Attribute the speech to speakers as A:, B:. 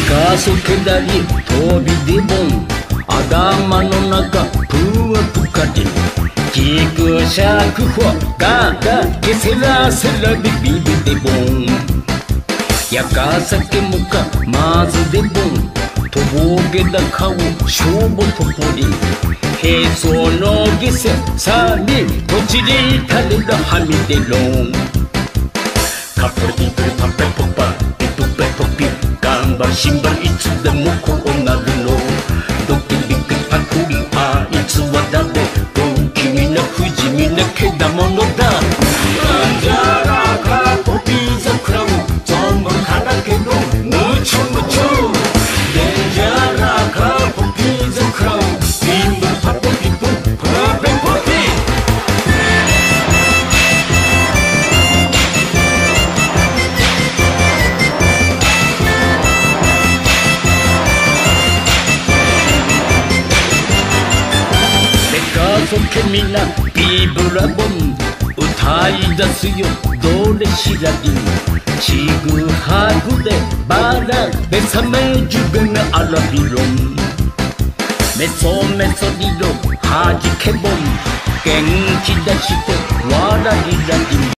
A: かそけだり飛びでぼん頭の中ぷわぷかでギクシャクフォガガケセラセラビビビでぼんやかさけもかまずでぼんとぼげだ顔しょうぼとぽりへそのぎせさにとちりたれだはみでろんカプリプリパペポパピプペポピ頑張るシンバルいつでもこうなるのドキビキパクリあいつは誰不気味な不死身なけだものだなんじゃらかポピーザクラウン存分からけどむちゅむちゅデンジャラかポピーザクラウンシンバルパポピプパペポピそけみなビブラボン歌い出すよどれしらぎちぐはぐでバラベサメジュベナアラビロンメソメソリロはじけぼん元気出してわらりらり